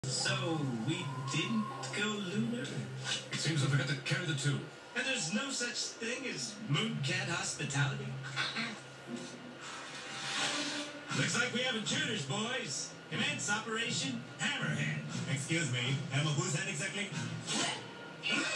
So, we didn't go lunar? It seems I forgot to carry the two. And there's no such thing as Mooncat hospitality? Looks like we have intruders, boys. Commence Operation Hammerhead. Excuse me, Emma, who's that exactly?